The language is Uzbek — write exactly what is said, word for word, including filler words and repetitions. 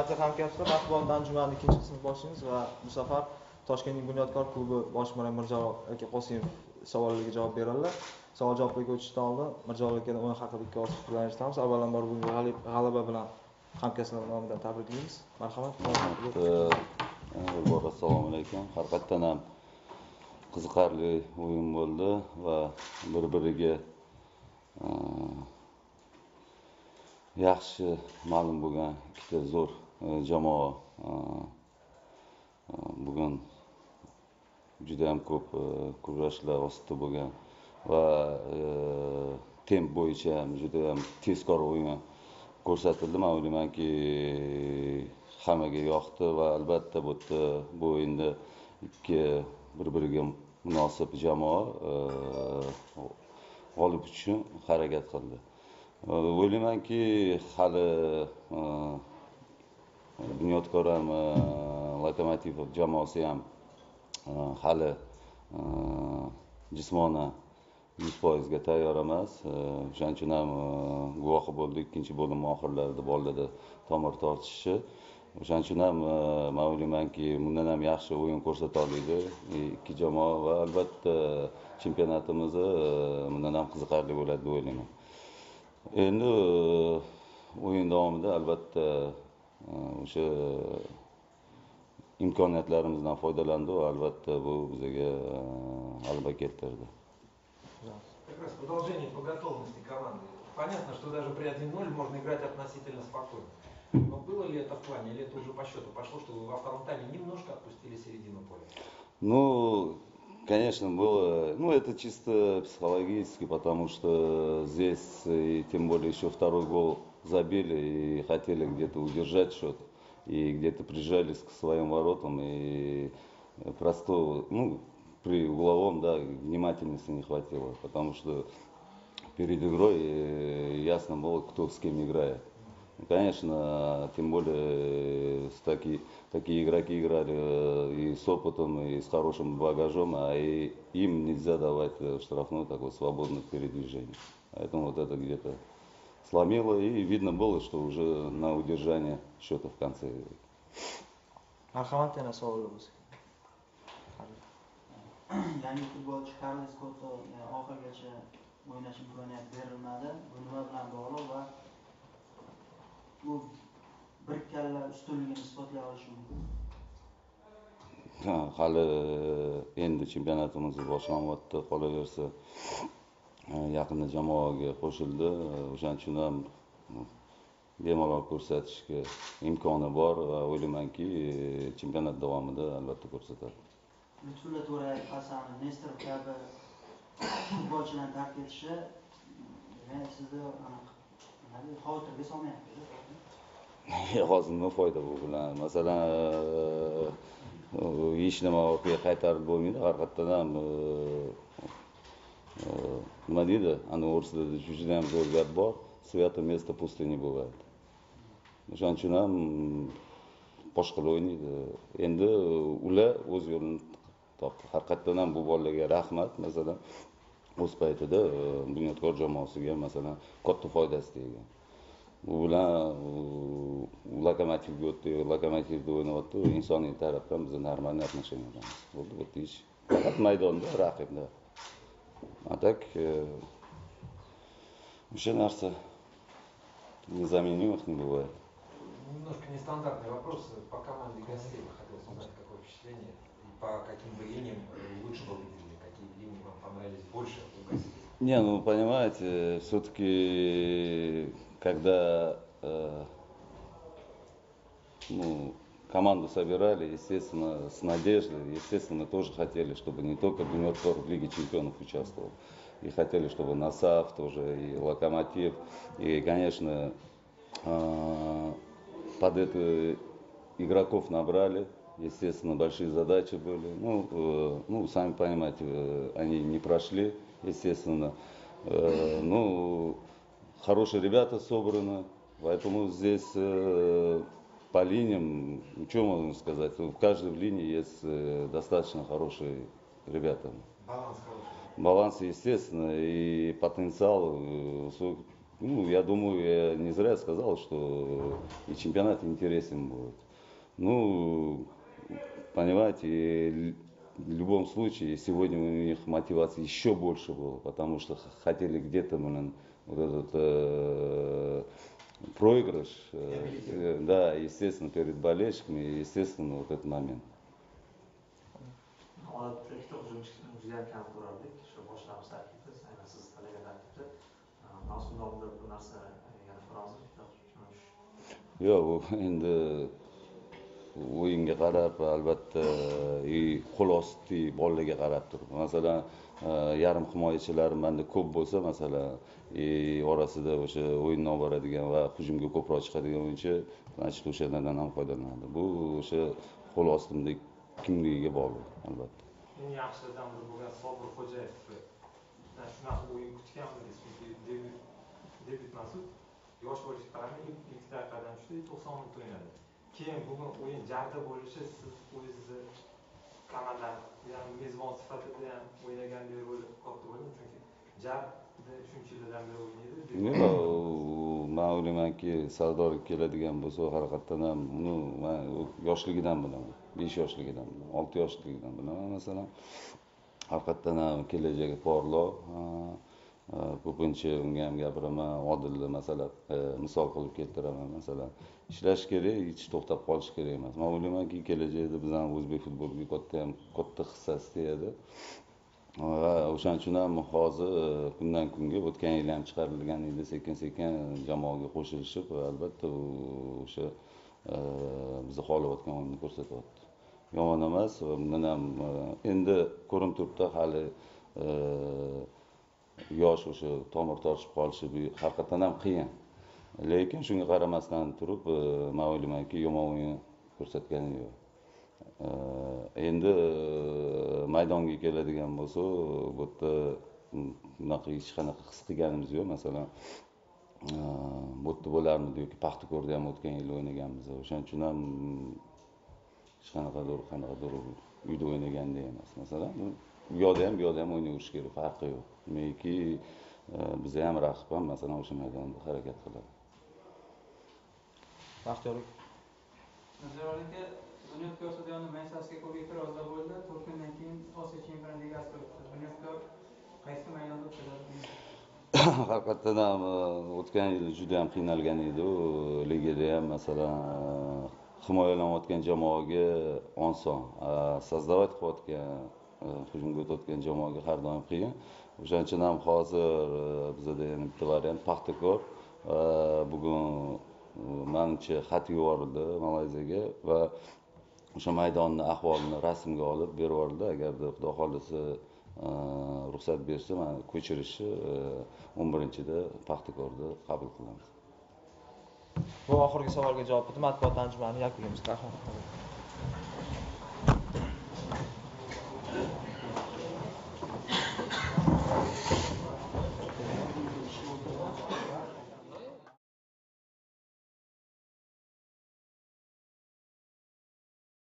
Hurmatli hamkasblar, matbuot anjumanining ikkinchi qismini boshlaymiz va bu safar Toshkentning Bunyodkor klubi bosh murabbiyi Mirjalol aka Qosimov savollariga javob beradilar. Savol-javoblarga o'tishdan oldin Mirjalol akaning o'yin haqida ikki oz fikrlarini eshitamiz. Avvalambor bugungi g'alaba bilan hamkasblar nomidan tabriklaymiz. Marhamat. Assalomu alaykum. Haqiqatan ham qiziqarli o'yin bo'ldi va bir-biriga yaxshi ma'lum bo'lgan ikkita zo'r jamoa bugun juda ham ko'p kurashlar ostida bo'lgan va temp bo'yicha ham juda ham tezkor o'yin ko'rsatildi. Men o'ylaymanki hammaga yoqdi va albatta bu yerda bu o'yinda ikki bir-biriga munosib jamoa g'olib uchun harakat qildi. O'ylaymanki hali Bunyodkor ham Lokomotiv jamoasi ham hali jismonan yuz foizga tayyor emas. O'shaning uchun ham guvohi bo'ldik ikkinchi bo'lim oxirlarida bolalarda tomir tortishi. O'shaning uchun ham men o'ylaymanki bundan ham yaxshi o'yin ko'rsata oladi ikki jamoa va albatta chempionatimiz bundan ham qiziqarli bo'ladi deb o'ylayman. Endi o'yin davomida albatta o'sha imkoniyatlarimizdan foydalandi va albatta bu bizga g'alaba keltirdi. Как раз продолжение по готовности команды. Понятно, что даже при один ноль можно играть относительно спокойно. Но было ли это в плане, или это уже по счету пошло, что вы во втором тайме немножко отпустили середину поля? Ну, конечно, было, ну это чисто психологически, потому что здесь, и тем более еще второй гол забили и хотели где-то удержать счет, и где-то прижались к своим воротам, и простого, ну, при угловом, да, внимательности не хватило, потому что перед игрой ясно было, кто с кем играет. Конечно, тем более такие, такие игроки играли и с опытом, и с хорошим багажом, а и им нельзя давать штрафную такое свободное передвижение. Поэтому вот это где-то сломило, и видно было, что уже на удержание счета в конце игры. Yangi futbolchi Karles Koto oxirigacha o'ynash imkoniyati berilmadi. Bu nima bilan bog'liq va bu bir kalla ustunligini isbotlay olishi mumkin. Hali endi chempionatimiz boshlanyapti, qolaversa yaqinda jamoaga qo'shildi. O'shaning uchun ham bemalol ko'rsatishga imkoni bor va o'ylaymanki chempionat davomida albatta ko'rsatadi. Lutfulla To'rayev, Hasan Nestor kabi futbolchilarni tark etishi yana sizni xavotirga solmayapti. Hozir nima foyda bu bilan? Masalan, hech nima orqaga qaytarib bo'lmaydi. Haqiqatdan ham nima deydi? Ana o'rtada juda ham zo'r gap bor. Свято место пусто не bывает. O'shaning uchun ham boshqalar o'ynaydi. Endi ular o'z yo'lini topdi. Haqiqatdan ham bu bolalarga rahmat. Masalan, o'z paytida Bunyodkor jamoasiga masalan katta foydasi tegan. Bu bilan Lokomotivga o'tdi, Lokomotivda o'ynayapti, insoniy tarafdan biz normal отношение qilamiz. Bo'ldi, bitta ish. Faqat maydonda raqibda. A так o'sha narsa незаменимых не бывает. Немножко нестандартный вопрос по команде гостей. Хотел узнать, какое впечатление и по каким бы линиям лучше бы выделили, какие линии вам понравились больше у гостей? Не, ну понимаете, все-таки когда э, ну, команду собирали, естественно, с надеждой, естественно, мы тоже хотели, чтобы не только Буnyodkor в Лиге чемпионов участвовал, и хотели, чтобы НАСАВ тоже, и Локомотив, и, конечно, э, под это игроков набрали, естественно, большие задачи были, ну, э, ну сами понимаете, э, они не прошли, естественно, э, ну, хорошие ребята собраны, поэтому здесь э, по линиям, что можно сказать, в каждой линии есть э, достаточно хорошие ребята. Баланс хороший. Баланс, естественно, и потенциал, э, Ну, я думаю, я не зря сказал, что и чемпионат интересен будет. Ну, понимаете, в любом случае, сегодня у них мотивация еще больше была, потому что хотели где-то, блин, вот этот э, проигрыш, э, да, естественно, перед болельщиками, естественно, вот этот момент. odatda ikkita hujumchini juda ham kam ko'rardik shu boshlang'ich tarkibda, aynan siz talagan tarkibda. Mavsum davomida bu narsa yana biroz yo'q, endi o'yinga qarab, albatta, qo'l osti bolalarga qarab turib, masalan, yarim himoyachilar menda ko'p bo'lsa, masalan, orasida o'sha o'yinni olib boradigan va hujumga ko'proq chiqadigan o'yinchi, значит, o'shalardan ham foydalanadi. Bu o'sha qo'l ostimda kimligiga bog'liq, albatta. Eng yaxshilardan biri bo'lgan Sobir Xo'jayev shunaqa o'yin kutganmidingiz? Chunki debut Mas'ud yosh bo'lishiga qaramay ikki daqiqadan tushdi, to'qson minut o'ynadi. Keyin bugun o'yin jarda bo'lishi siz o'zingizni komandani, ya'ni mezbon sifatida ham o'ynagandek rol katta bo'ldi, chunki jarda shuncha yildan beri o'ynaydi. Men o'ylaymanki, Sardor keladigan bo'lsa, haqiqatdan ham uni men yoshligidan bilaman, besh yoshligidan, olti yoshligidan bilaman masalan. Haqiqatdan ham kelajagi porloq. Ko'pincha unga ham gapiraman, Odilni masalan misol qilib keltiraman masalan. Ishlash kerak, hech to'xtab qolish kerak emas. Men o'ylaymanki, kelajakda biz ham o'zbek futboliga katta ham katta hissasi tegadi. Va o'shaning uchun ham hozir kundan kunga o'tgan yil ham chiqarilgan edi, sekin-sekin jamoaga qo'shilishib, albatta o'sha bizni xohlayotgan o'yinni ko'rsatyapti. Yomon emas va bundan ham endi ko'rinib turibdi, hali yosh o'sha tomir tortishib qolishi haqiqatan ham qiyin. Lekin shunga qaramasdan turib, men o'ylaymanki, yomon o'yin ko'rsatgani yo'q. Endi maydonga keladigan bo'lsa, bu yerda bunaqa hech qanaqa his qilganimiz yo'q. Masalan, bu yerda bo'larmidi yoki Paxtakorda ham o'tgan yil o'ynaganmiz. O'shaning uchun ham hech qanaqadir qanaqadir uyda o'ynagandek emas. Masalan, bu yoqda ham, bu yoqda ham o'ynayverish kerak, farqi yo'q. Demakki, bizda ham raqib ham masalan o'sha maydonda harakat qiladi. Baxtiyor Nazar aka, Bunyodkor stadioni maydonchasiga ko'p e'tirozlar bo'ldi. to'rt kundan keyin Osiyo Chempionlar Ligasida o'tdi. Bunyodkor qaysi maydonda o'tkazadi? Haqiqatdan ham o'tgan yil juda ham qiynalgan edi. Ligada ham masalan himoyalanayotgan jamoaga oson, sozdavать qilayotgan, hujumga o'tayotgan jamoaga har doim qiyin. O'shaning uchun ham hozir bizda yana bitta variant Paxtakor bugun menimcha xat yuborildi Malayziyaga va o'sha maydonni ahvolini rasmga olib berib yuborildi. Agarda Xudo xolisa ruxsat bersa, men ko'chirishni o'n birinchida Paxtakorda qabul qilamiz. Bu oxirgi savolga javob etdi. Matbuot anjumani yakunlaymiz. Rahmat.